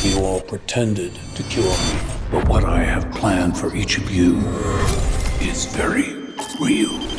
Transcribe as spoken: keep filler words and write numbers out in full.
You all pretended to cure me. But what I have planned for each of you is very real.